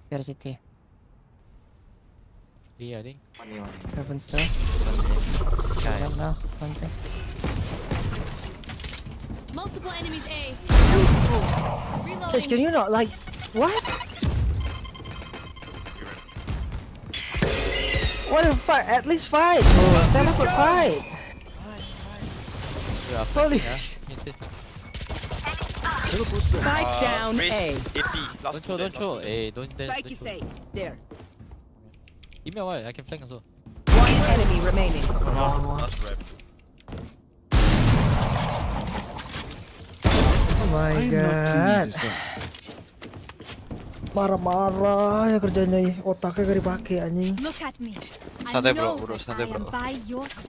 Dari city. Iya, ding. Heaven still. Kayak. No, one thing. Multiple enemies A. Sens, can you not like what? What a fight! At least fight, bro. Stand up and fight. Holy sh! Spike down A. Don't show. Hey, don't Spike is A. There. Give me a while. I can flank also. One enemy remaining. Last rep. Oh my god. Marah-marah ya kerjanya, otaknya gak dipakai anjing. Look at me. Santai bro, santai bro.